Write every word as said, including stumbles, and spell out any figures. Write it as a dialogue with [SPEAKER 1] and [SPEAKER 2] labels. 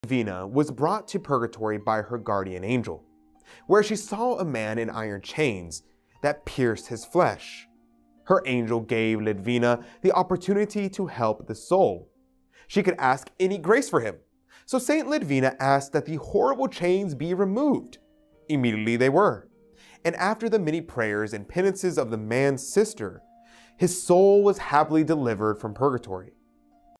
[SPEAKER 1] Lidwina was brought to Purgatory by her guardian angel, where she saw a man in iron chains that pierced his flesh. Her angel gave Lidwina the opportunity to help the soul. She could ask any grace for him, so Saint Lidwina asked that the horrible chains be removed. Immediately they were, and after the many prayers and penances of the man's sister, his soul was happily delivered from purgatory.